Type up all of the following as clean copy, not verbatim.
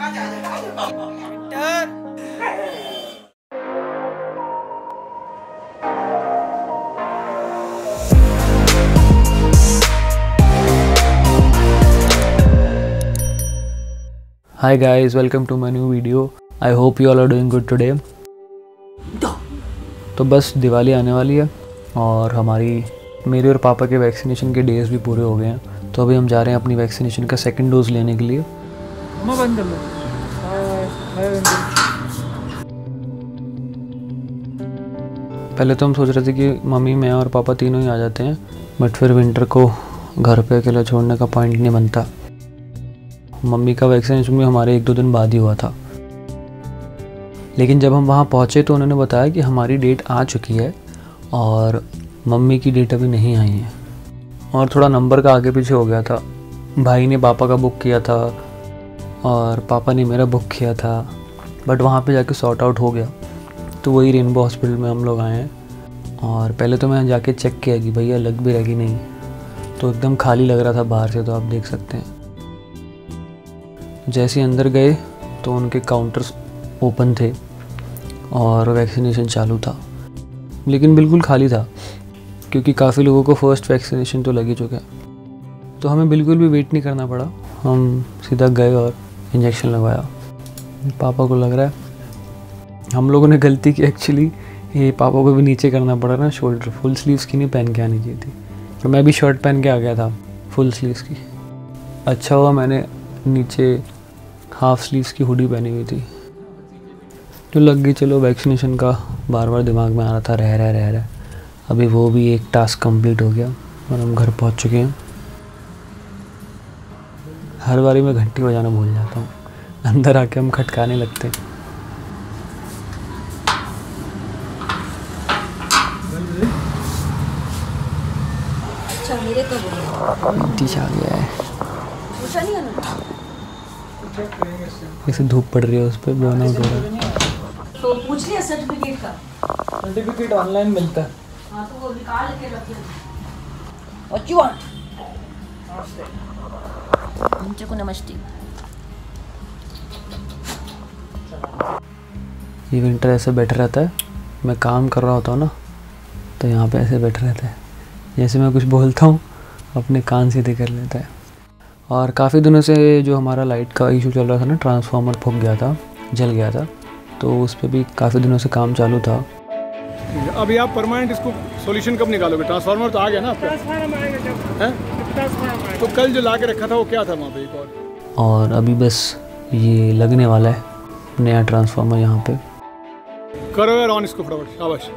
Hi guys, welcome to my new video. I hope you all are doing good today. तो बस दिवाली आने वाली है और मेरे और पापा के वैक्सीनेशन के डेज भी पूरे हो गए हैं। तो अभी हम जा रहे हैं अपनी वैक्सीनेशन का सेकंड डोज लेने के लिए। बंद कर लो। पहले तो हम सोच रहे थे कि मम्मी, मैं और पापा तीनों ही आ जाते हैं, बट फिर विंटर को घर पे अकेला छोड़ने का पॉइंट नहीं बनता। मम्मी का वैक्सीनेशन भी हमारे 1-2 दिन बाद ही हुआ था, लेकिन जब हम वहाँ पहुँचे तो उन्होंने बताया कि हमारी डेट आ चुकी है और मम्मी की डेट अभी नहीं आई है। और थोड़ा नंबर का आगे पीछे हो गया था। भाई ने पापा का बुक किया था और पापा ने मेरा बुक किया था, बट वहाँ पे जाके सॉर्ट आउट हो गया। तो वही रेनबो हॉस्पिटल में हम लोग आए हैं और पहले तो मैं जाके चेक किया कि भैया लग भी रहेगी नहीं। तो एकदम खाली लग रहा था बाहर से, तो आप देख सकते हैं। जैसे ही अंदर गए तो उनके काउंटर्स ओपन थे और वैक्सीनेशन चालू था, लेकिन बिल्कुल खाली था क्योंकि काफ़ी लोगों को फर्स्ट वैक्सीनेशन तो लग ही चुका है। तो हमें बिल्कुल भी वेट नहीं करना पड़ा, हम सीधा गए और इंजेक्शन लगवाया। पापा को लग रहा है हम लोगों ने गलती की एक्चुअली, ये पापा को भी नीचे करना पड़ा ना शोल्डर, फुल स्लीव्स की नहीं पहन के आनी चाहिए थी। तो मैं भी शर्ट पहन के आ गया था फुल स्लीव्स की। अच्छा हुआ मैंने नीचे हाफ स्लीव्स की हुडी पहनी हुई थी। तो लग गई, चलो वैक्सीनेशन का बार बार दिमाग में आ रहा था, रह रहा। अभी वो भी एक टास्क कंप्लीट हो गया और हम घर पहुंच चुके हैं। हर बारी मैं घंटी बजाना भूल जाता हूँ, अंदर आके हम खटकाने लगते हैं। अच्छा मेरे तो आ गया है, जैसे धूप पड़ रही है उस पर बोना हो रहा है। तो पूछ लिया सर्टिफिकेट का? सर्टिफिकेट ऑनलाइन मिलता है। हाँ तो वो निकाल के रख ले। What you want? हमचे को नमस्ते। ये विंटर ऐसे बैठा रहता है, मैं काम कर रहा होता हूँ ना तो यहाँ पे ऐसे बैठा रहता है, जैसे मैं कुछ बोलता हूँ अपने कान सीधे कर लेता है। और काफ़ी दिनों से जो हमारा लाइट का इशू चल रहा था ना, ट्रांसफार्मर फूक गया था, जल गया था, तो उस पर भी काफ़ी दिनों से काम चालू था। अभी आप परमानेंट इसको सॉल्यूशन कब निकालोगे? ट्रांसफार्मर तो आ गया ना आपका? ट्रांसफार्मर आएगा जब। तो कल जो ला के रखा था वो क्या था वहाँ पे एक और अभी बस ये लगने वाला है नया ट्रांसफार्मर यहाँ पे। करो यार ऑन इसको फटाफट, शाबाश।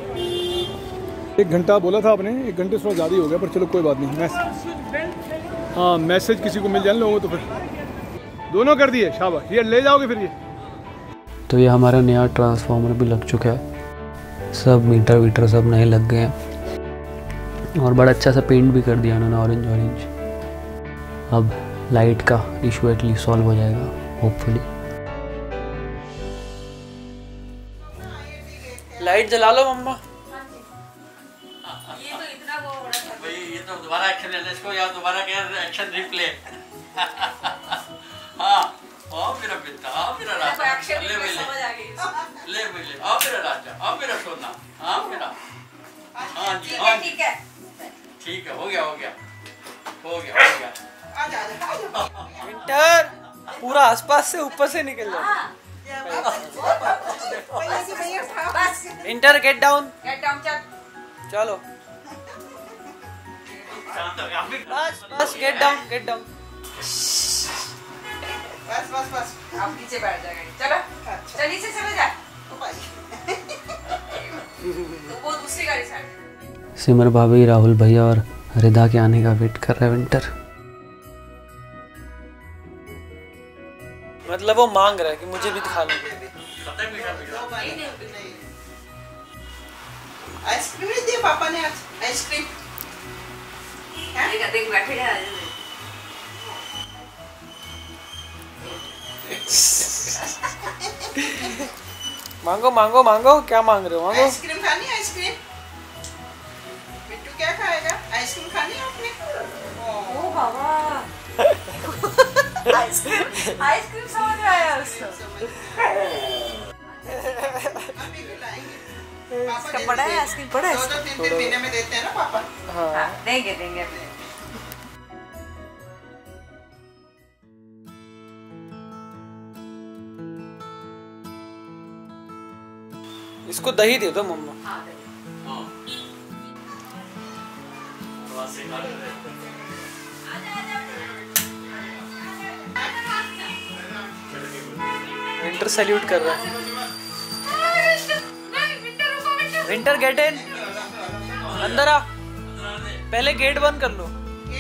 1 घंटा बोला था आपने, 1 घंटे से थोड़ा ज़्यादा ही हो गया, पर चलो कोई बात नहीं। हाँ मैसेज किसी को मिल जाए लोगों तो फिर दोनों कर दिए, शाबाश। ये ले जाओगे फिर ये। तो ये हमारा नया ट्रांसफार्मर भी लग चुका है, सब मीटर वीटर सब नए लग गए हैं और बड़ा अच्छा सा पेंट भी कर दिया उन्होंने, ऑरेंज। अब लाइट का इशू एटलीस्ट सॉल्व हो जाएगा होपफुली। लाइट जला लो मम्मा। ये तो इतना वो बड़ा था भाई, ये तो दोबारा एक्शन लेना इसको, या दोबारा क्या एक्शन रिप्ले। हाँ आओ मेरा बेटा, आओ मेरा राजा, ले ले समझ आ गई। ले ले, आओ मेरा राजा, आओ मेरा सोना, आओ मेरा। हाँ जी, ठीक है ठीक है, हो गया। विंटर पूरा आसपास से ऊपर से निकल जाओ। बस विंटर गेट डाउन चल। चलो बस गेट डाउन। बस आप नीचे बैठ जाएगा। चलो चलिए से चले जा। तो वो दूसरी गाड़ी साइड। सिमर भाभी, राहुल भैया और रिदा के आने का वेट कर रहा है विंटर। मतलब वो मांग रहा है कि मुझे भी खा लो। आइसक्रीम नहीं दिया पापा ने आज? आइसक्रीम देख बैठे जा। मांगो क्या मांग रहे हो? मांगो। आइसक्रीम खानी है? आइसक्रीम बिट्टू क्या खाएगा? आइसक्रीम खानी है आपने? ओ बाबा आइसक्रीम समझ में आया उसको। इसका बड़ा है आइसक्रीम, बड़ा है। 2-3 महीने में देते हैं ना पापा। हाँ, देंगे देंगे। इसको दही दे दो मम्मा। विंटर सैल्यूट कर रहा है। विंटर गेट इन, अंदर आ। पहले गेट बंद कर लो।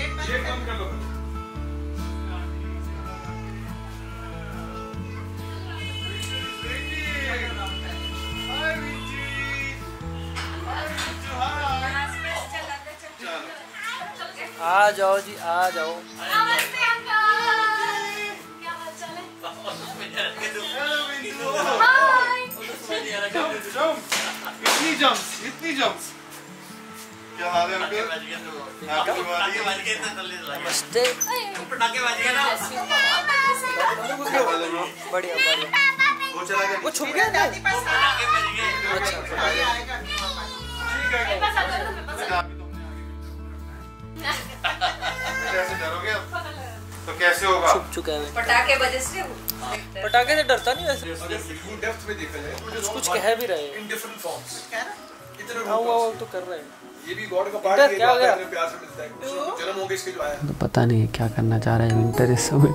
आ जाओ जी, आ जाओ। इतनी जम्प्स। क्या हाल है अंकल? नमस्ते। बढ़िया बढ़िया। वो चला गया। वो छुप गया ना? कैसे डरोगे तो कैसे होगा? छुप चुका है। पटाखे वजह से पटाखे से डरता नहीं वैसे। डेप्थ में देखा जाए कुछ कह भी रहे हैं। In different forms. हाँ वो तो कर रहे हैं। ये भी गॉड का पार्ट है, क्या हो गया? प्यार से मिलता है। जन्म हो गया इसके जो आया। तो पता नहीं क्या करना चाह रहा है विंटर इस समय।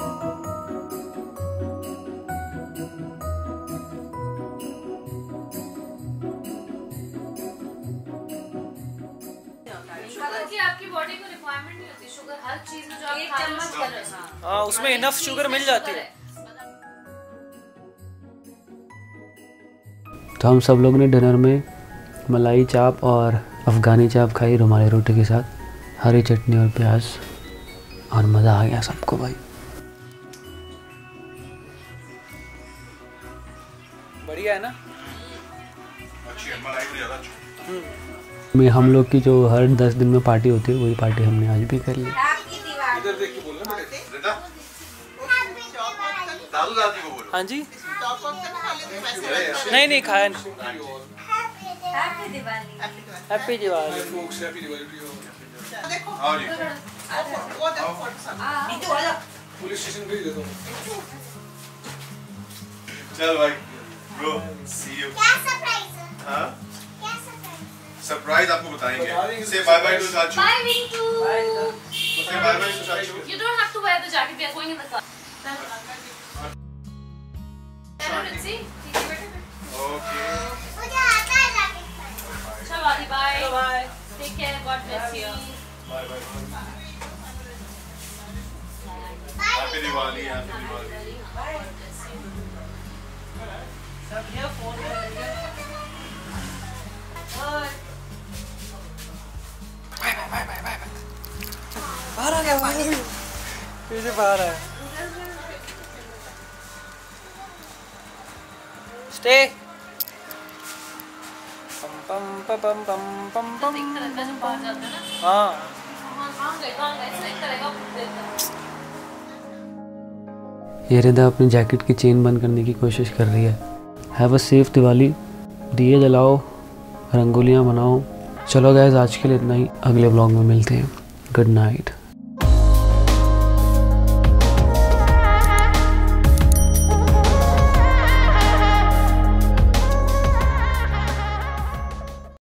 आपकी बॉडी को रिक्वायरमेंट नहीं होती शुगर, हर चीज में जो आप खा रहे हो। हाँ उसमें इनफ शुगर मिल जाती है। तो हम सब लोग ने डिनर में मलाई चाप और अफ़गानी चाप खाई रुमाली रोटी के साथ, हरी चटनी और प्याज, और मज़ा आ गया सबको भाई। बढ़िया है ना? अच्छी है, मलाई तो ज़्यादा अच्छी। में हम लोग की जो हर 10 दिन में पार्टी होती है, वही पार्टी हमने आज भी कर ली। इधर देख के बोलना बेटे। बेटा दादू दादी को बोलो। हाँ जी। टॉप-अप तो खा लेते वैसे। नहीं नहीं खाया नहीं। Happy Diwali. Happy Diwali. Folks happy Diwali to you. देखो आओ जी। वो देखो फोटो सामने। पुलिस स्टेशन भेज देता हूँ। चल भाई ब्रो, सी यू। क्या सरप्राइज है? हाँ क्या सरप्राइज? सरप्राइज आपको बताएंगे। Say bye bye to Sachu. Bye, Vintu. Say bye bye to Sachu. You don't have to wear the jacket. We are going in the car. चलो रित्सी, ठीक है बेटा। ओके मुझे आता है जैकेट पहनना। चलो Adi bye. Bye. Take care. God bless you. Bye bye. Bye happy Diwali, happy Diwali. बाहर आ गया, बाहर पीछे बाहर है। स्टे। पम पम पम पम पम पम। देखते रहते हैं जब बाहर जाते हैं ना। हाँ कहाँ गए इसलिए देखता रहेगा। ये रिदा अपनी जैकेट की चेन बंद करने की कोशिश कर रही है। Have a safe Diwali. दिए जलाओ, रंगोलियाँ बनाओ। चलो गाइस, आज के लिए इतना ही। अगले व्लॉग में मिलते हैं। Good night.